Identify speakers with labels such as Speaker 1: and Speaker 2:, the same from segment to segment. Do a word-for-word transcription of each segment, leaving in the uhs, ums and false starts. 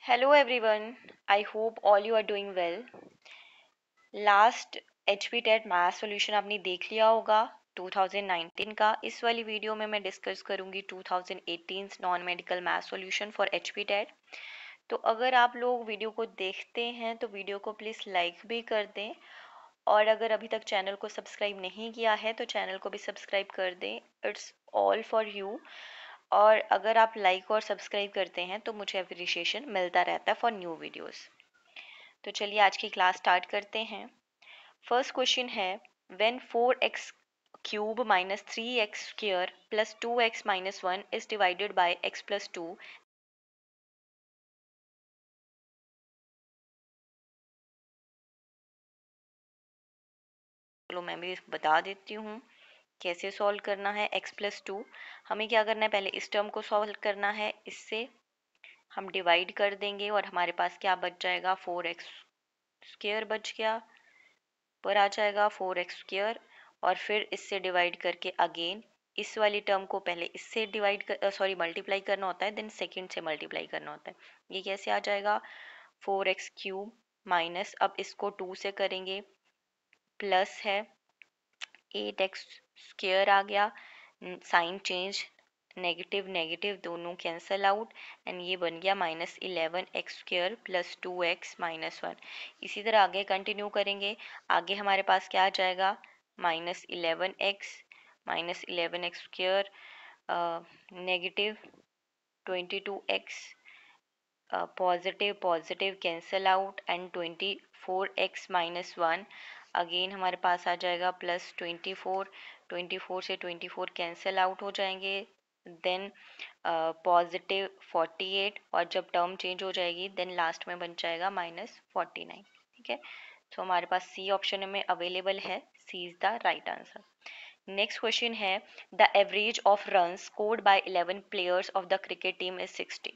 Speaker 1: Hello everyone, I hope all you are doing well. Last H P TET math solution आपने देख लिया होगा two thousand nineteen का। इस वाली वीडियो में मैं डिस्कस करूंगी two thousand eighteen non medical math solution for H P TET. तो अगर आप लोग वीडियो को देखते हैं तो वीडियो को प्लीज़ लाइक भी कर दें, और अगर अभी तक चैनल को सब्सक्राइब नहीं किया है तो चैनल को भी सब्सक्राइब कर दें। It's all for you. और अगर आप लाइक और सब्सक्राइब करते हैं तो मुझे अप्रिशिएशन मिलता रहता है फॉर न्यू वीडियोस। तो चलिए आज की क्लास स्टार्ट करते हैं। फर्स्ट क्वेश्चन है, when four x cube minus three x square plus two x minus one is divided by x plus two. चलो मैं भी बता देती हूँ कैसे सॉल्व करना है। एक्स प्लस टू हमें क्या करना है, पहले इस टर्म को सॉल्व करना है, इससे हम डिवाइड कर देंगे और हमारे पास क्या बच जाएगा, फोर एक्स स्क्र बच गया, पर आ जाएगा फोर एक्स स्क्र। और फिर इससे डिवाइड करके अगेन इस वाली टर्म को पहले इससे डिवाइड कर सॉरी मल्टीप्लाई करना होता है, देन सेकंड से मल्टीप्लाई करना होता है। ये कैसे आ जाएगा, फोर एक्स क्यूब माइनस, अब इसको टू से करेंगे, प्लस है एट एक्स स्क्र आ गया, साइन चेंज, नेगेटिव नेगेटिव दोनों कैंसल आउट, एंड ये बन गया minus eleven x square plus two x minus one. इसी तरह आगे कंटिन्यू करेंगे, आगे हमारे पास क्या आ जाएगा, minus eleven x minus eleven x square negative twenty two x positive positive cancel out, and twenty four x minus one. Again हमारे पास आ जाएगा plus twenty four, twenty four से ट्वेंटी फोर कैंसल आउट हो जाएंगे, then positive forty eight, और जब term change हो जाएगी देन लास्ट में बन जाएगा माइनस फोर्टी नाइन। ठीक है, तो हमारे पास सी ऑप्शन में अवेलेबल है, c is the right answer. Next question है, the average of run scored by eleven players of the cricket team is sixty.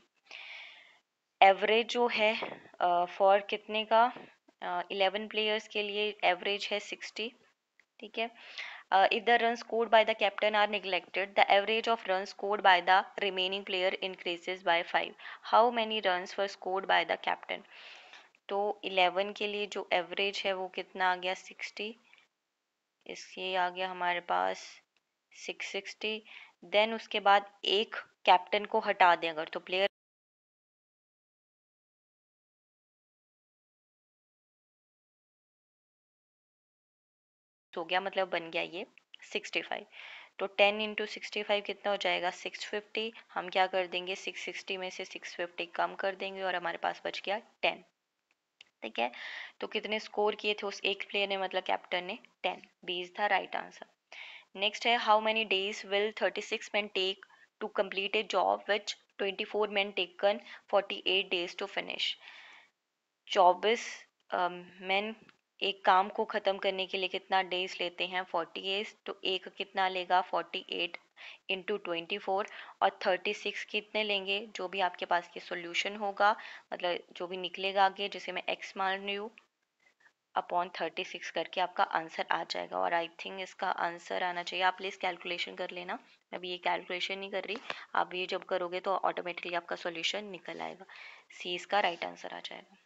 Speaker 1: Average जो है फॉर uh, कितने का, इलेवन uh, प्लेयर्स के लिए एवरेज है सिक्सटी। ठीक है, if the run scored by the captain are neglected the average of run scored by the remaining player increases by five. How many runs were scored by the captain. तो eleven के लिए जो average है वो कितना आ गया, sixty, इसके आ गया हमारे पास सिक्स सिक्सटी। देन उसके बाद एक कैप्टन को हटा दें अगर, तो प्लेयर हो गया, मतलब बन गया ये सिक्सटी फाइव। तो टेन इंटू सिक्सटी फाइव कितना हो जाएगा, सिक्स फिफ्टी। हम क्या कर देंगे, सिक्स सिक्सटी में से सिक्स फिफ्टी कम कर देंगे और हमारे पास बच गया टेन। ठीक है, तो कितने स्कोर किए थे उस एक प्लेयर ने, मतलब कैप्टन ने, ten. B is the right answer. Next है, how many days will thirty six man take to complete a job which twenty four man taken forty eight days to finish. चौबीस man एक काम को ख़त्म करने के लिए कितना डेज लेते हैं, फोर्टी एज, तो एक कितना लेगा, forty eight into twenty four, और थर्टी सिक्स कितने लेंगे, जो भी आपके पास ये सॉल्यूशन होगा, मतलब जो भी निकलेगा आगे, जिसे मैं एक्स मान रही हूँ, अपॉन थर्टी सिक्स करके आपका आंसर आ जाएगा। और आई थिंक इसका आंसर आना चाहिए, आप प्लीज़ कैलकुलेशन कर लेना, मैं अभी ये कैलकुलेशन नहीं कर रही, आप ये जब करोगे तो ऑटोमेटिकली आपका सॉल्यूशन निकल आएगा। सी इसका राइट आंसर आ जाएगा।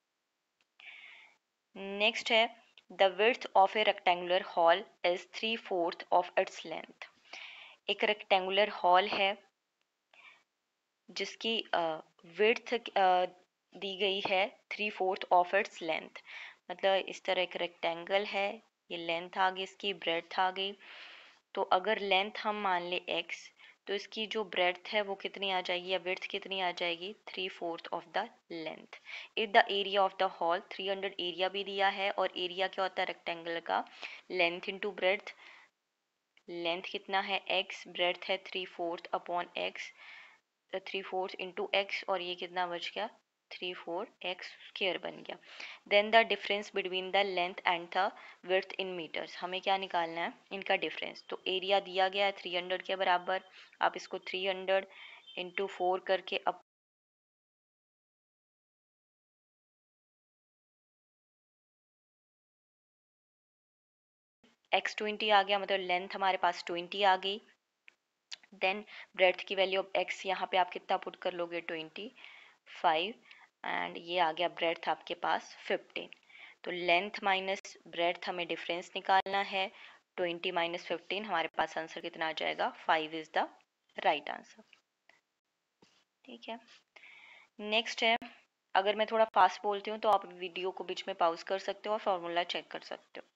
Speaker 1: नेक्स्ट है, the width of a rectangular hall is three fourth of its length. एक रेक्टेंगुलर हॉल है जिसकी विड्थ दी गई है three fourth of its length, मतलब इस तरह एक रेक्टेंगल है, ये लेंथ आ गई, इसकी ब्रेड्थ आ गई। तो अगर लेंथ हम मान ले x, तो इसकी जो ब्रेड्थ है वो कितनी आ जाएगी, या विड्थ कितनी आ जाएगी, three fourth of the length. If the area of the hall, three hundred area भी दिया है, और एरिया क्या होता है रेक्टेंगल का, लेंथ इंटू ब्रेड्थ। लेंथ कितना है x, ब्रेड्थ है थ्री फोर्थ अपॉन एक्स, तो थ्री फोर्थ इंटू एक्स, और ये कितना बच गया, थ्री फोर एक्स स्क्र बन गया। Then the difference between the length and the width in meters, हमें क्या निकालना है, इनका डिफरेंस। तो एरिया दिया गया है थ्री हंड्रेड के बराबर, आप इसको थ्री हंड्रेड इंटू फोर करके अब एक्स ट्वेंटी आ गया, मतलब लेंथ हमारे पास ट्वेंटी आ गई। देन ब्रेड्थ की वैल्यू ऑफ एक्स यहाँ पे आप कितना पुट कर लोगे, ट्वेंटी फाइव, एंड ये आ गया ब्रेड्थ आपके पास फिफ्टीन। तो लेंथ माइनस ब्रेड्थ हमें डिफरेंस निकालना है। ट्वेंटी माइनस फिफ्टीन, हमारे पास आंसर कितना आ जाएगा? Five is the right answer. ठीक है, नेक्स्ट है, अगर मैं थोड़ा फास्ट बोलती हूँ तो आप वीडियो को बीच में पॉज कर सकते हो और फॉर्मूला चेक कर सकते हो।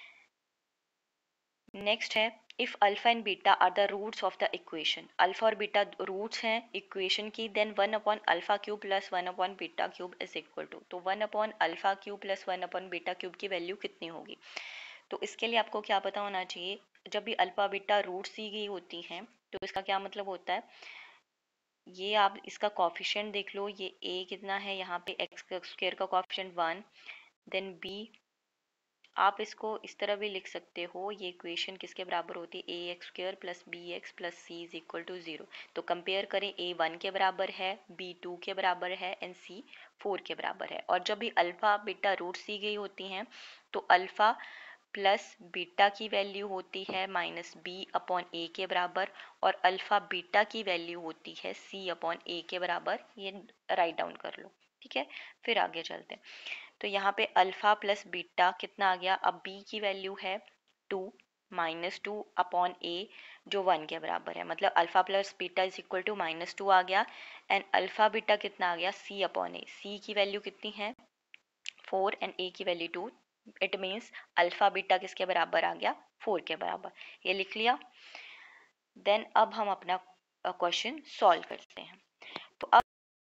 Speaker 1: नेक्स्ट है, if alpha and beta are the roots of the equation. Alpha और बीटा रूट्स हैं इक्वेशन की, then one upon alpha cube plus one upon beta cube is equal to, तो one upon alpha cube plus one upon beta cube की value कितनी होगी? तो इसके लिए आपको क्या पता होना चाहिए, जब भी अल्फा बीटा रूट्स दी गई होती हैं तो इसका क्या मतलब होता है, ये आप इसका कॉफिशिएंट देख लो, ये a कितना है, यहाँ पे एक्स स्क्वायर का कॉफिशिएंट वन, देन b, आप इसको इस तरह भी लिख सकते हो, ये इक्वेशन किसके बराबर होती है, a x square plus b x plus c is equal to zero. तो कंपेयर करें, ए वन के बराबर है, बी टू के बराबर है एंड सी फोर के बराबर है। और जब भी अल्फा बीटा रूट्स दी गई होती हैं तो अल्फा प्लस बीटा की वैल्यू होती है माइनस बी अपॉन ए के बराबर, और अल्फा बीटा की वैल्यू होती है सी अपॉन ए के बराबर। ये राइट डाउन कर लो। ठीक है, फिर आगे चलते हैं। तो यहाँ पे अल्फा प्लस बीटा कितना आ गया, अब बी की वैल्यू है two minus two upon a जो वन के बराबर है, मतलब alpha plus beta is equal to minus two आ गया, एंड अल्फा बीटा कितना आ गया, सी अपॉन ए, सी की वैल्यू कितनी है फोर एंड ए की value two, it means alpha beta किसके बराबर आ गया, फोर के बराबर। ये लिख लिया। देन अब हम अपना क्वेश्चन सॉल्व करते हैं। तो अब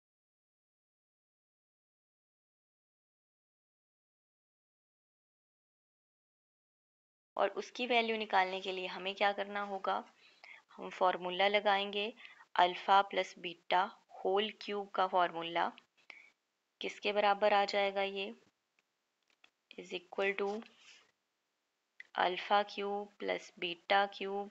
Speaker 1: और उसकी वैल्यू निकालने के लिए हमें क्या करना होगा, हम फॉर्मूला लगाएंगे, alpha plus beta whole cube का फॉर्मूला किसके बराबर आ जाएगा, ये is equal to alpha cube plus beta cube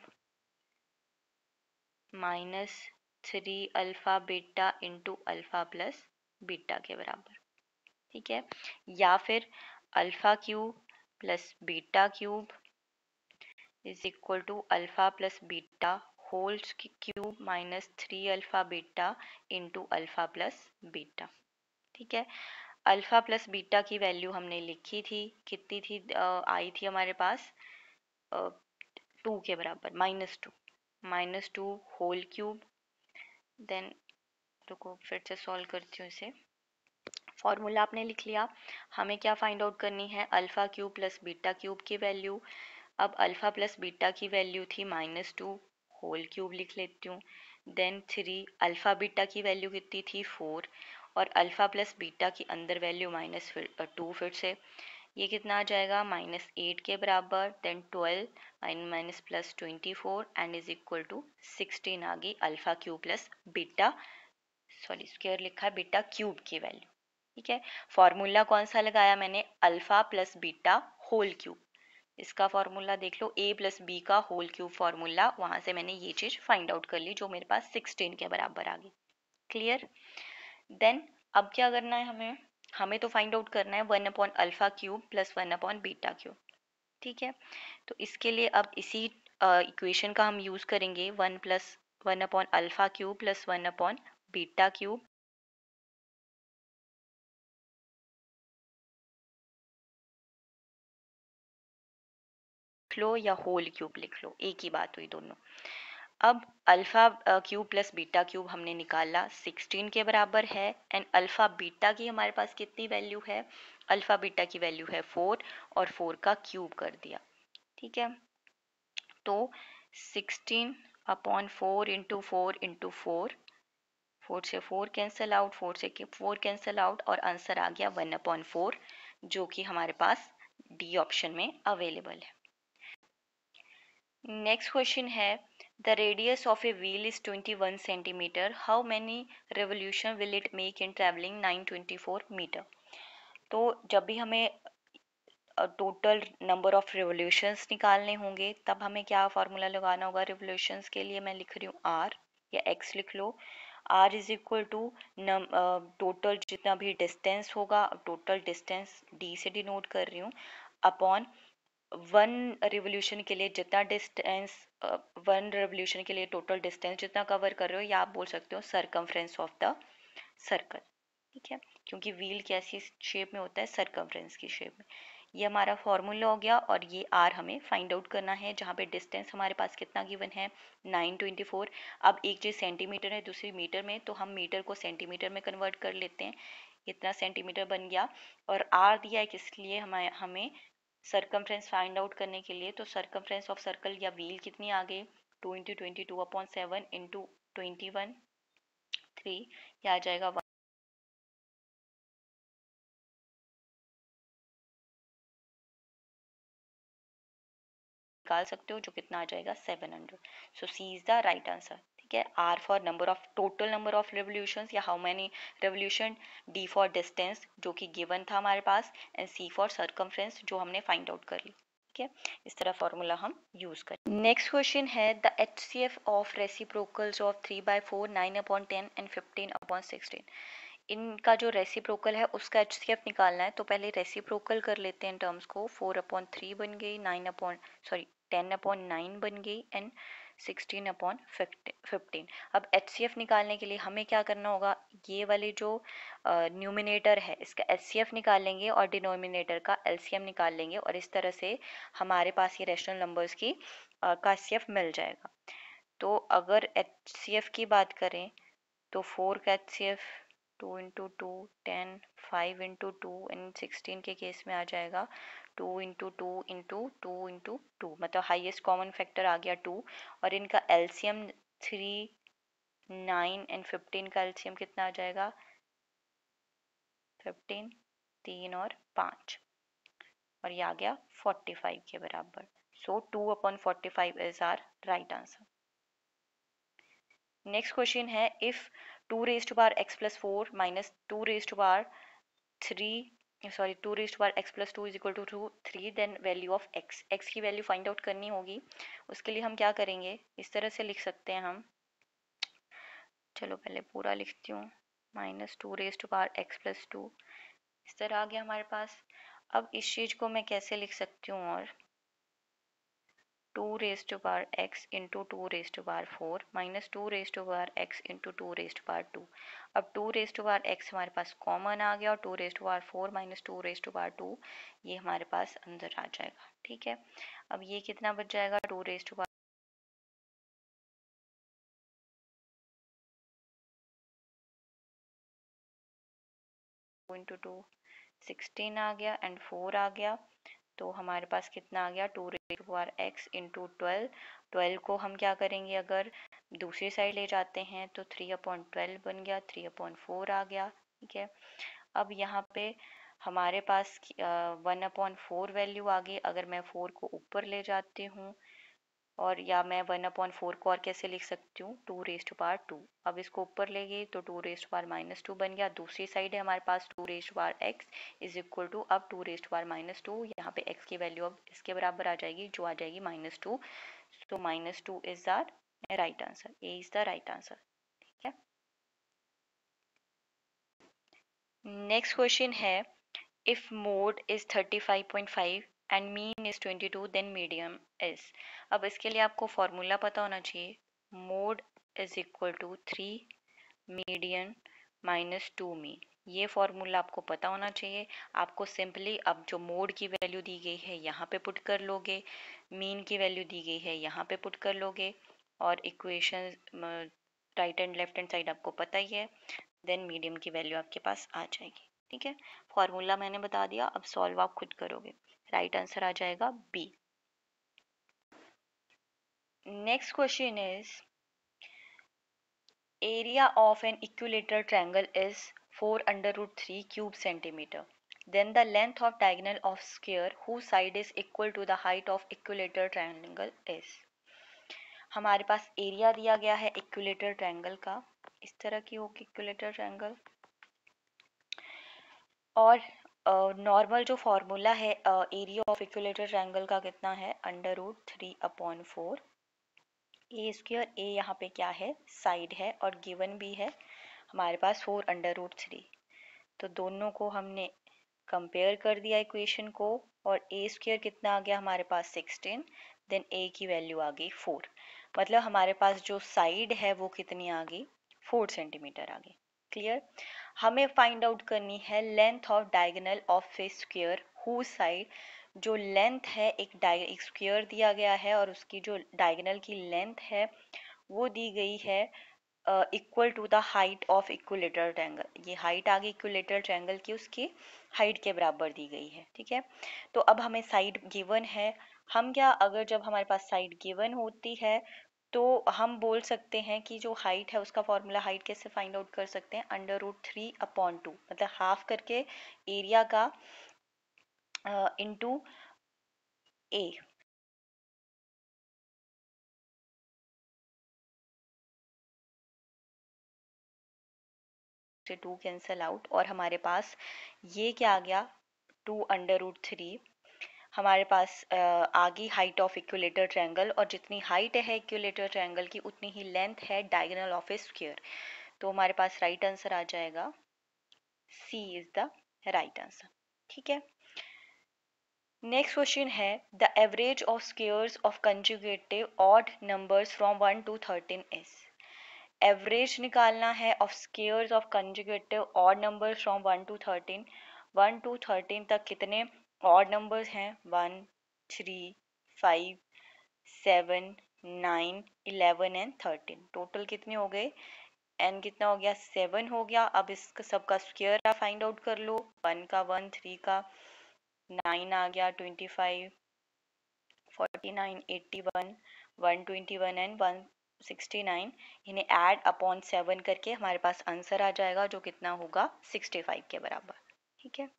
Speaker 1: minus three alpha beta into alpha plus beta के बराबर। ठीक है, या फिर alpha cube plus beta cube is equal to alpha plus beta whole cube minus three alpha beta into alpha plus beta. ठीक है, alpha plus beta की value हमने लिखी थी, कितनी थी, आ, आई थी हमारे पास टू के बराबर, minus two, minus two whole cube. Then रुको फिर से सॉल्व करती हूँ इसे। फॉर्मूला आपने लिख लिया, हमें क्या फाइंड आउट करनी है, alpha cube plus beta cube की वैल्यू। अब अल्फा प्लस बीटा की वैल्यू थी माइनस टू, होल क्यूब लिख लेती हूँ, देन थ्री, अल्फा बीटा की वैल्यू कितनी थी फोर, और अल्फा प्लस बीटा की अंदर वैल्यू माइनस फिर टू, फिर से ये कितना आ जाएगा, माइनस एट के बराबर, then twelve minus plus twenty four and is equal to sixteen आ गई alpha cube plus beta, sorry square लिखा है, बीटा क्यूब की वैल्यू। ठीक है, फॉर्मूला कौन सा लगाया मैंने, alpha plus beta whole cube, इसका फॉर्मूला देख लो, a प्लस बी का होल क्यूब फॉर्मूला, वहां से मैंने ये चीज फाइंड आउट कर ली जो मेरे पास सिक्सटीन के बराबर आ गई। क्लियर। देन अब क्या करना है हमें, हमें तो फाइंड आउट करना है one upon alpha cube plus one upon beta cube. ठीक है, तो इसके लिए अब इसी इक्वेशन uh, का हम यूज करेंगे, one plus one upon alpha cube plus one upon beta cube, लिख लो या होल क्यूब लिख लो, एक ही बात हुई दोनों। अब alpha cube plus beta cube हमने निकाला, सिक्सटीन के बराबर है, एंड अल्फा बीटा की हमारे पास कितनी वैल्यू है, अल्फा बीटा की वैल्यू है फोर, और फोर का क्यूब कर दिया। ठीक है, तो sixteen upon four into four into four, four से फोर कैंसिल आउट, फोर से फोर कैंसिल आउट, और आंसर आ गया वन अपॉन फोर, जो कि हमारे पास डी ऑप्शन में अवेलेबल है। नेक्स्ट क्वेश्चन है, the radius of a wheel is twenty one centimeter, how many revolution will it make in travelling nine twenty four meter. तो जब भी हमें टोटल नंबर ऑफ रेवोल्यूशंस निकालने होंगे तब हमें क्या फार्मूला लगाना होगा, रेवोल्यूशंस के लिए मैं लिख रही हूँ आर या एक्स लिख लो, r is equal to total जितना भी डिस्टेंस होगा, टोटल डिस्टेंस डी से डिनोट कर रही हूँ, अपॉन वन रिवोल्यूशन के लिए जितना डिस्टेंस, वन रिवोल्यूशन के लिए टोटल डिस्टेंस जितना कवर कर रहे हो, या आप बोल सकते हो सरकमफ्रेंस ऑफ द सर्कल। ठीक है, क्योंकि व्हील कैसी शेप में होता है, सर्कमफ्रेंस की शेप में। ये हमारा फॉर्मूला हो गया और ये आर हमें फाइंड आउट करना है, जहाँ पे डिस्टेंस हमारे पास कितना गिवन है, नाइन ट्वेंटी फोर। अब एक चीज़ सेंटीमीटर है, दूसरी मीटर में, तो हम मीटर को सेंटीमीटर में कन्वर्ट कर लेते हैं। इतना सेंटीमीटर बन गया। और आर दिया है किस लिए, हमें हमें सर्कमफ्रेंस फाइंड आउट करने के लिए। तो सर्कमफ्रेंस ऑफ सर्कल या व्हील कितनी आ गई, two into twenty two upon seven into twenty one three, ये आ जाएगा निकाल सकते हो, जो कितना आ जाएगा seven hundred. So c is the right answer. ठीक है, r for number of total number of revolutions या how many revolution, d for distance जो कि गिवन था हमारे पास, एंड सी फॉर सर्कमफ्रेंस जो हमने फाइंड आउट कर ली। ठीक है, इस तरह फॉर्मूला हम यूज करें। नेक्स्ट क्वेश्चन है the H C F of reciprocals of three by four, nine upon ten and fifteen upon sixteen. इनका जो रेसिप्रोकल है उसका एच सी एफ निकालना है। तो पहले रेसिप्रोकल कर लेते हैं टर्म्स को। फोर अपॉन थ्री बन गई, nine upon sorry ten upon nine बन गई एंड सिक्सटीन अपॉन फिफ्टीन। अब एच सी एफ निकालने के लिए हमें क्या करना होगा, ये वाले जो न्यूमिनेटर है इसका एच सी एफ निकालेंगे और डिनोमिनेटर का एल सी एम निकाल लेंगे, और इस तरह से हमारे पास ये रेशनल नंबर्स की uh, का एच सी एफ मिल जाएगा। तो अगर एच सी एफ की बात करें तो फोर का H C F two into two ten, five into two and sixteen के केस में आ जाएगा two into two into two into two, मतलब हाईएस्ट कॉमन फैक्टर आ गया टू। और इनका LCM three, nine and fifteen का एलसीएम कितना आ जाएगा, फिफ्टीन, तीन और पाँच, और ये आ गया फोर्टी फाइव के बराबर। So two upon forty five is our right answer. Next question है if two raise to power x plus four minus two raise to power three sorry two raise to power x plus two is equal to two three, then value of x, x की value find out करनी होगी। उसके लिए हम क्या करेंगे, इस तरह से लिख सकते हैं हम, चलो पहले पूरा लिखती हूँ, minus two raise to power x plus two, इस तरह आ गया हमारे पास। अब इस चीज़ को मैं कैसे लिख सकती हूँ, और two raise to power x into two raise to power four minus two raise to power x into two raise to power two. अब two raise to power x हमारे पास कॉमन आ गया और two raise to power four minus two raise to power two ये हमारे पास अंदर आ जाएगा। ठीक है, अब ये कितना बच जाएगा, two raise to power two into two sixteen आ गया एंड फोर आ गया। तो हमारे पास कितना आ गया, two raise to power x into twelve. Twelve को हम क्या करेंगे, अगर दूसरी साइड ले जाते हैं तो थ्री अपॉन ट्वेल्व बन गया, थ्री अपॉन फोर आ गया। ठीक है, अब यहाँ पे हमारे पास वन अपॉन फोर वैल्यू आ गई। अगर मैं फोर को ऊपर ले जाती हूँ, और या मैं वन अपॉन फोर को और कैसे लिख सकती हूँ, two raise to power two. अब इसको ऊपर ले गई तो two raise to power minus two बन गया। दूसरी साइड है हमारे पास two raise to power x is equal to, अब two raise to power minus two, यहाँ पे एक्स की वैल्यू अब इसके बराबर आ जाएगी, जो आ जाएगी माइनस टू। तो minus two is our right answer, A is the right answer. ठीक है, नेक्स्ट क्वेश्चन है if mode is thirty five point five and mean is twenty two, then medium is। अब इसके लिए आपको फॉर्मूला पता होना चाहिए, mode is equal to three median minus two mean, ये फॉर्मूला आपको पता होना चाहिए। आपको सिंपली अब जो मोड की वैल्यू दी गई है यहाँ पे पुट कर लोगे, मीन की वैल्यू दी गई है यहाँ पे पुट कर लोगे, और equation right and left hand side आपको पता ही है, देन मीडियम की वैल्यू आपके पास आ जाएगी। ठीक है, फॉर्मूला मैंने बता दिया, अब सॉल्व आप खुद करोगे। राइट आंसर आ जाएगा B. Next question is area of an equilateral triangle is four under root three cube centimeter, then the length of diagonal of square whose side is equal to the height of equilateral triangle is। हमारे पास area दिया गया है equilateral triangle का, इस तरह की होगी equilateral triangle, और नॉर्मल uh, जो फॉर्मूला है एरिया ऑफ इक्विलेटरल ट्रायंगल का कितना है, under root three upon four A square, A यहाँ पे क्या है, साइड है, और गिवन भी है हमारे पास फोर अंडर रूट थ्री। तो दोनों को हमने कंपेयर कर दिया इक्वेशन को, और ए स्क्वायर कितना आ गया हमारे पास सिक्सटीन, देन ए की वैल्यू आ गई फोर, मतलब हमारे पास जो साइड है वो कितनी आ गई, फोर सेंटीमीटर आ गई। क्लियर। हमें फाइंड आउट करनी है length of diagonal of a square whose side, जो लेंथ है एक डाय स्क्वायर दिया गया है और उसकी जो डायगोनल की लेंथ है वो दी गई है equal to the height of equilateral triangle. ये हाइट आ गई इक्विलेटरल ट्रायंगल की, उसकी हाइट के बराबर दी गई है, ठीक है। तो अब हमें साइड गिवन है, हम क्या, अगर जब हमारे पास साइड गिवन होती है तो हम बोल सकते हैं कि जो हाइट है उसका फॉर्मूला, हाइट कैसे फाइंड आउट कर सकते हैं, under root three upon two, मतलब हाफ करके एरिया का इनटू ए। से टू कैंसल आउट और हमारे पास ये क्या आ गया, टू अंडर रूट थ्री। हमारे पास आ गई हाइट ऑफ इक्विलेटर ट्रायंगल, और जितनी हाइट है इक्विलेटर ट्रायंगल की उतनी ही लेंथ है डायगोनल ऑफ ए स्क्वायर। तो हमारे पास राइट आंसर आ जाएगा, C is the right answer, ठीक है। नेक्स्ट क्वेश्चन है the average of squares of conjugative odd numbers from one to thirteen is. Average निकालना है of squares of conjugative odd numbers from one to thirteen. One to thirteen तक कितने odd numbers हैं, one, three, five, seven, nine, eleven and thirteen. Total कितने हो गए, N कितना हो गया, सेवन हो गया। अब इसका सबका स्क्वायर फाइंड आउट कर लो, वन का वन, थ्री का नाइन आ गया, twenty five, forty nine, eighty one, one twenty one and one sixty nine. इन्हें ऐड अपॉन सेवन करके हमारे पास आंसर आ जाएगा जो कितना होगा, सिक्सटी फाइव के बराबर, ठीक है।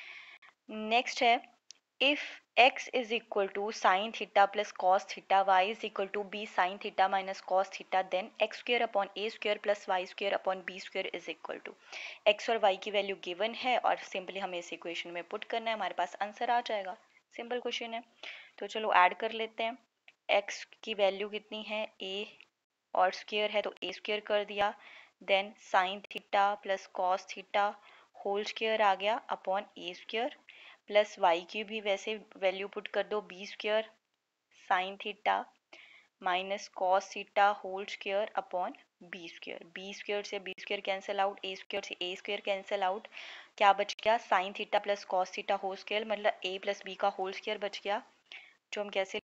Speaker 1: नेक्स्ट है if x is equal to sin theta plus cos theta, y is equal to b sin theta minus cos theta, then x square upon a square plus y square upon b square is equal to। x और y की value given है और simply हमें इस equation में put करना है, हमारे पास आंसर आ जाएगा। सिंपल क्वेश्चन है, तो चलो ऐड कर लेते हैं। x की वैल्यू कितनी है, a और स्क्वायर है तो a स्क्वायर कर दिया, then sine theta plus cos theta whole square आ गया upon a square, plus y की भी वैसे वैल्यू पुट कर दो, B square sine theta minus cos theta whole square upon B square. B square से B square cancel out, A square से A square cancel out, क्या बच गया, sine theta plus cos theta whole square, मतलब A plus B का whole square बच गया, जो हम कैसे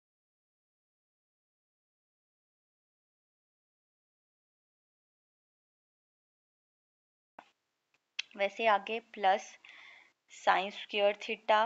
Speaker 1: वैसे आगे plus sine square theta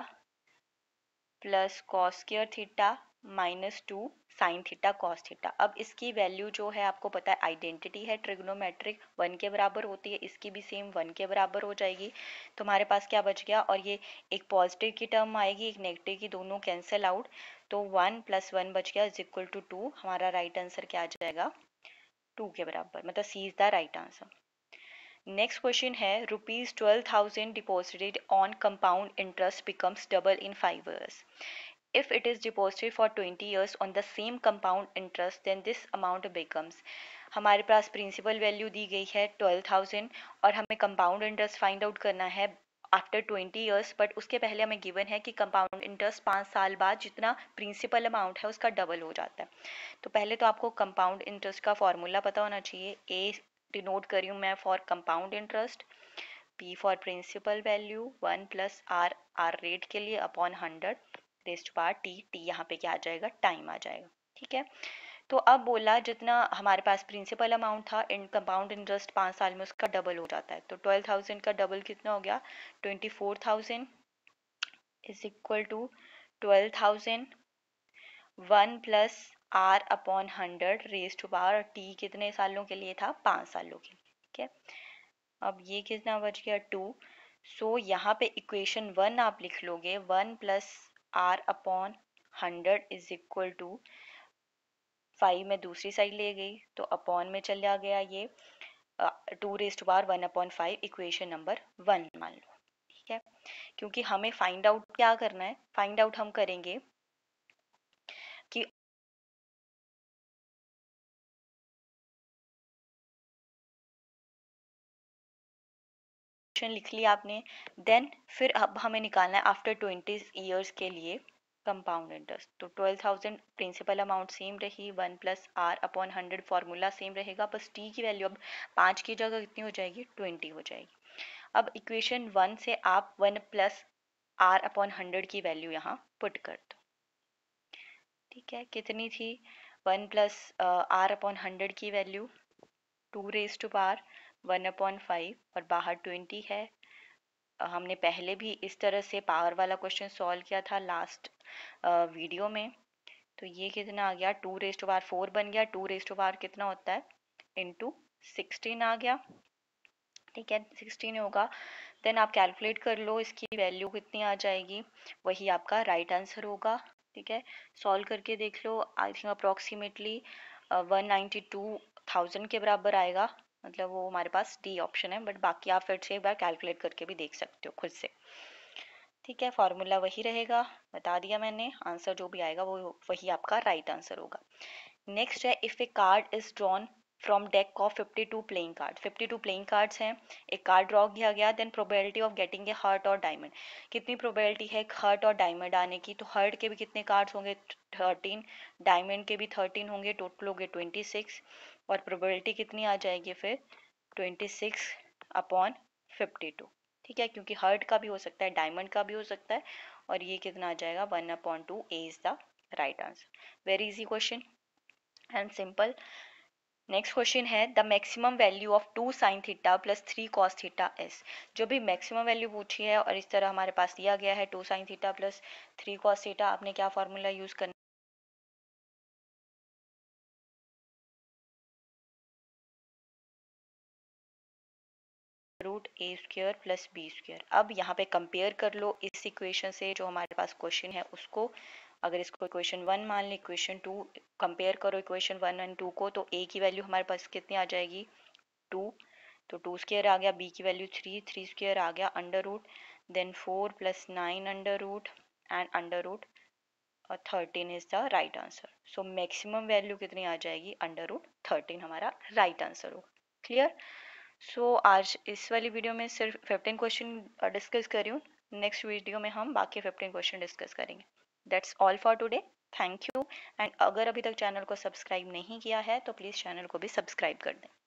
Speaker 1: plus cos square theta minus two sine theta cos theta. अब इसकी वैल्यू जो है आपको पता है आइडेंटिटी है ट्रिग्नोमेट्रिक, वन के बराबर होती है, इसकी भी सेम वन के बराबर हो जाएगी। तो हमारे पास क्या बच गया, और ये एक पॉजिटिव की टर्म आएगी एक नेगेटिव की, दोनों कैंसिल आउट, तो वन प्लस वन बच गया इज इक्वल टू टू। हमारा राइट आंसर क्या आ जाएगा, टू के बराबर, मतलब C is the right answer. Next question है rupees twelve thousand deposited on compound interest becomes double in five years. If it is deposited for twenty years on the same compound interest, then this amount becomes। हमारे पास principal value दी गई है twelve thousand और हमें compound interest find out करना है after twenty years, but उसके पहले हमें गिवन है कि कंपाउंड इंटरेस्ट पाँच साल बाद जितना प्रिंसिपल अमाउंट है उसका डबल हो जाता है। तो पहले तो आपको कंपाउंड इंटरेस्ट का फॉर्मूला पता होना चाहिए। ए डिनोट करी हूँ मैं for compound interest, P for principal value, one plus R, R rate के लिए upon hundred, raised power T, T यहाँ पे क्या आ जाएगा, टाइम आ जाएगा, ठीक है। तो अब बोला जितना हमारे पास प्रिंसिपल अमाउंट था इन कंपाउंड इंटरेस्ट पाँच साल में उसका डबल हो जाता है, तो ट्वेल्व थाउजेंड का डबल कितना हो गया, twenty four thousand is equal to twelve thousand, one plus R upon hundred raised to power T कितने सालों के लिए था, पाँच सालों के लिए, ठीक है। अब ये कितना बच गया, टू। सो यहाँ पे इक्वेशन वन आप लिख लोगे, one plus R upon hundred is equal to five में दूसरी साइड ले गई तो अपॉन में चला गया ये two raise to power one upon five, equation number one मान लो, ठीक है। क्योंकि हमें फाइंड आउट क्या करना है, फाइंड आउट हम करेंगे कि लिख लिया आपने, देन फिर अब हमें निकालना है आफ्टर ट्वेंटी ईयर्स के लिए कंपाउंड इंटरेस्ट। तो twelve thousand principal amount same रही, one plus R upon hundred formula same रहेगा, बस टी की वैल्यू अब पाँच की जगह कितनी हो जाएगी, ट्वेंटी हो जाएगी, अब इक्वेशन वन से आप one plus R upon hundred की वैल्यू यहाँ पुट कर दो। ठीक है, कितनी थी? One plus R upon hundred की value two raise to power one upon five और बाहर ट्वेंटी है। uh, हमने पहले भी इस तरह से पावर वाला क्वेश्चन सॉल्व किया था लास्ट वीडियो में। तो ये कितना आ गया? Two raise to power four बन गया। टू रेज टू पावर कितना होता है? इंटू सिक्सटीन आ गया। ठीक है, सिक्सटीन होगा। देन आप कैलकुलेट कर लो इसकी वैल्यू कितनी आ जाएगी, वही आपका राइट आंसर होगा। ठीक है, सॉल्व करके देख लो। I think approximately one ninety two thousand के बराबर आएगा। मतलब वो हमारे पास डी ऑप्शन है, बट बाकी आप फिर से एक बार कैलकुलेट करके भी देख सकते हो खुद से। ठीक है, फॉर्मूला वही रहेगा, बता दिया मैंने। आंसर जो भी आएगा वो वही आपका राइट आंसर होगा। नेक्स्ट है, if a card is drawn from deck of fifty two playing card. Fifty two playing cards हैं, एक कार्ड ड्रॉ किया गया, then probability of getting a heart और डायमंड। कितनी प्रोबेबिलिटी है हर्ट और डायमंड आने की? तो हर्ट के भी कितने कार्ड्स होंगे? थर्टीन। डायमंड के भी थर्टीन होंगे, टोटल हो गए ट्वेंटी सिक्स। और प्रोबेबिलिटी कितनी आ जाएगी फिर? Twenty six upon fifty two. ठीक है, क्योंकि हर्ट का भी हो सकता है, डायमंड का भी हो सकता है, और ये कितना आ जाएगा? One upon two. A is the right answer. Very easy question and simple. Next question है, the maximum value of two sine theta plus three cos theta is. जो भी मैक्सिमम वैल्यू पूछी है और इस तरह हमारे पास दिया गया है two sine theta plus three cos theta, आपने क्या फॉर्मूला यूज करना? Root A square plus B square. अब यहाँ पे कंपेयर कर लो इस इक्वेशन से जो हमारे पास क्वेश्चन है उसको। अगर इसको इक्वेशन वन मान ली, इक्वेशन टू कंपेयर करो इक्वेशन वन एंड टू को, तो ए की वैल्यू हमारे पास कितनी आ जाएगी? टू। तो टू स्क्र आ गया, बी की वैल्यू थ्री, थ्री स्क्र आ गया under root, then four plus nine under root and under root और thirteen is the right answer. So maximum value कितनी आ जाएगी? अंडर रूट थर्टीन हमारा राइट आंसर होगा। क्लियर? सो so, आज इस वाली वीडियो में सिर्फ फिफ्टीन क्वेश्चन डिस्कस कर रही हूँ। नेक्स्ट वीडियो में हम बाकी फिफ्टीन क्वेश्चन डिस्कस करेंगे। That's all for today. Thank you. And अगर अभी तक चैनल को सब्सक्राइब नहीं किया है तो प्लीज़ चैनल को भी सब्सक्राइब कर दें।